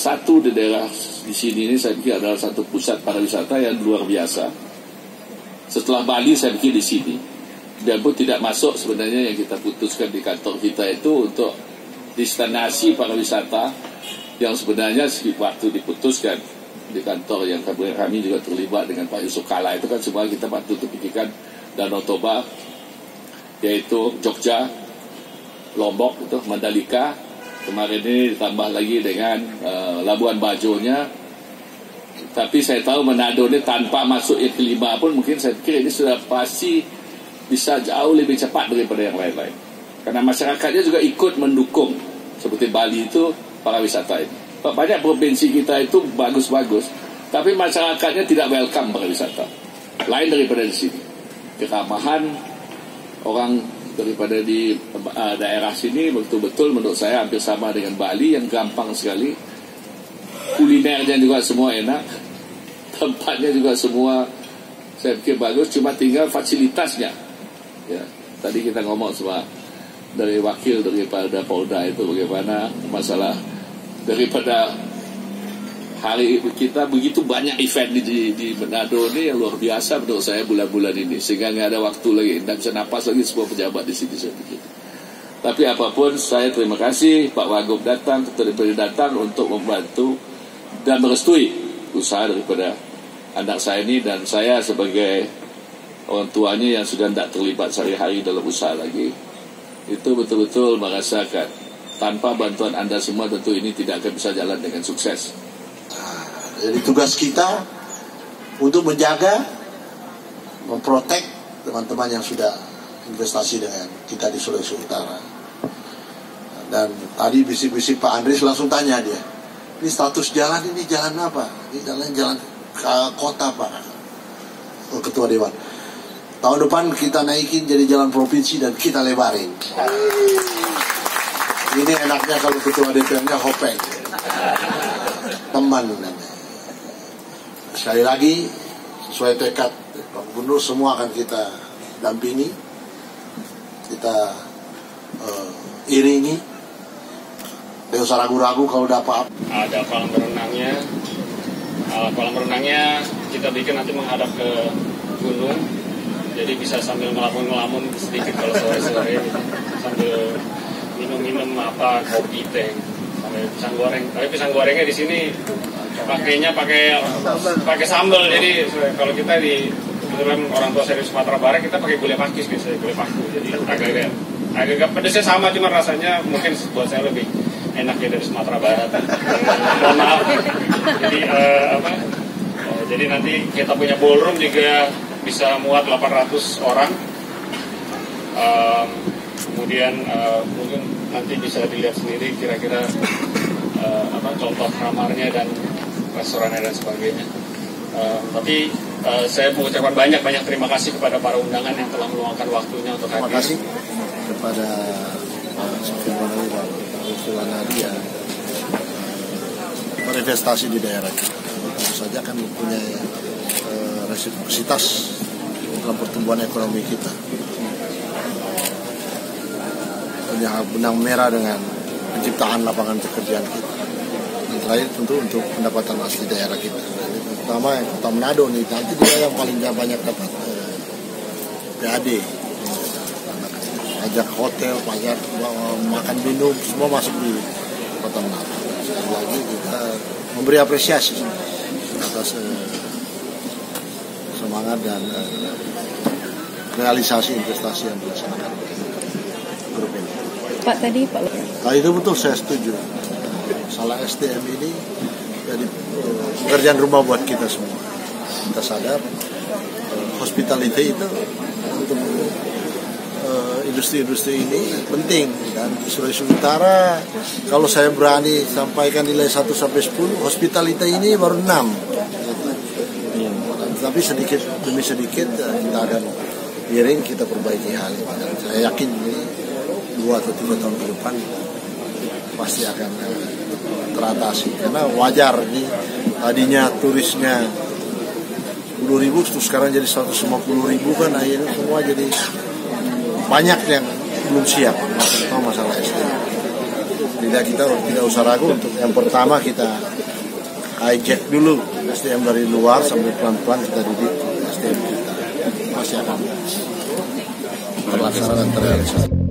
satu di daerah di sini ini saya pikir adalah satu pusat pariwisata yang luar biasa. Setelah Bali saya pikir di sini. Dan pun tidak masuk sebenarnya yang kita putuskan di kantor kita itu untuk destinasi pariwisata yang sebenarnya waktu diputuskan di kantor yang kami juga terlibat dengan Pak Yusuf Kala itu kan semua kita patut terpikirkan Danau Toba, yaitu Jogja, Lombok, itu Mandalika, kemarin ini ditambah lagi dengan Labuan Bajo-nya. Tapi saya tahu Manado ini tanpa masuk yang kelima pun mungkin saya pikir ini sudah pasti bisa jauh lebih cepat daripada yang lain-lain. Karena masyarakatnya juga ikut mendukung seperti Bali itu pariwisata ini. Banyak provinsi kita itu bagus-bagus, tapi masyarakatnya tidak welcome pariwisata. Lain daripada di sini. Keramahan orang daripada di daerah sini betul-betul menurut saya hampir sama dengan Bali yang gampang sekali. Kulinernya juga semua enak, tempatnya juga semua saya pikir bagus, cuma tinggal fasilitasnya. Ya, tadi kita ngomong semua dari wakil daripada Polda itu bagaimana masalah daripada hari kita begitu banyak event di Manado ini yang luar biasa menurut saya bulan-bulan ini, sehingga nggak ada waktu lagi, nggak bisa napas lagi semua pejabat di sini saya pikir. Tapi apapun saya terima kasih Pak Wagub datang, Ketua DPRD datang untuk membantu dan merestui usaha daripada anak saya ini, dan saya sebagai orang tuanya yang sudah tidak terlibat sehari-hari dalam usaha lagi, itu betul-betul merasakan tanpa bantuan Anda semua tentu ini tidak akan bisa jalan dengan sukses. Jadi tugas kita untuk menjaga, memprotek teman-teman yang sudah investasi dengan kita di Sulawesi Utara. Dan tadi bisik-bisik Pak Andris langsung tanya dia, ini status jalan ini jalan apa? Ini jalan kota Pak Ketua Dewan. Tahun depan kita naikin jadi jalan provinsi dan kita lebarin. Ini enaknya kalau Ketua DPR-nya hopeng, teman. Sekali lagi sesuai tekad Pak Gubernur, semua akan kita dampingi, kita iringi. Tidak usah ragu-ragu kalau udah apa-apa. Ada kolam berenangnya. Kolam berenangnya kita bikin nanti menghadap ke gunung, jadi bisa sambil ngelamun-ngelamun sedikit kalau sore-sore, sambil minum-minum kopi, teh, sambil pisang goreng. Tapi pisang gorengnya di sini pakainya pakai sambal. Jadi kalau kita kebetulan orang tua saya di Sumatera Barat, kita pakai gulai pakis biasanya, gulai paku. Jadi agak pedesnya sama, cuma rasanya mungkin buat saya lebih enak ya dari Sumatera Barat. Mohon maaf. Jadi nanti kita punya ballroom juga bisa muat 800 orang. Kemudian mungkin nanti bisa dilihat sendiri kira-kira contoh kamarnya dan restorannya dan sebagainya. Tapi saya mengucapkan banyak terima kasih kepada para undangan yang telah meluangkan waktunya untuk hadir. Terima kasih kepada Pak Sofian Banawi dan Pak Usulan Nadia berinvestasi di daerah kita. Tentu saja kan mempunyai resiprositas dalam pertumbuhan ekonomi kita. Punya benang merah dengan penciptaan lapangan pekerjaan kita. Dan terakhir tentu untuk pendapatan asli daerah kita. Terutama yang Kota Manado nih, nanti dia yang paling banyak dapat PAD. Pajak hotel, pajak makan minum, semua masuk di Kota Manado. Sekali lagi kita memberi apresiasi atas semangat dan realisasi investasi yang dilaksanakan grup ini. Pak tadi Pak. Nah itu betul, saya setuju. Masalah SDM ini jadi pekerjaan rumah buat kita semua. Kita sadar hospitality itu untuk industri-industri ini penting, dan di Sulawesi Utara kalau saya berani sampaikan nilai 1 sampai 10, hospitality ini baru 6. Tapi sedikit demi sedikit kita akan iring, kita perbaiki hal ini. Dan saya yakin ini 2 atau 3 tahun ke depan pasti akan teratasi, karena wajar nih tadinya turisnya 10.000 terus sekarang jadi 150.000 kan, akhirnya semua jadi banyak yang belum siap, terutama masalah SDM. Jadi kita tidak usah ragu untuk yang pertama kita hijack dulu SDM dari luar sambil pelan-pelan kita didik SDM kita, masih akan terlaksana dan terrealisasi.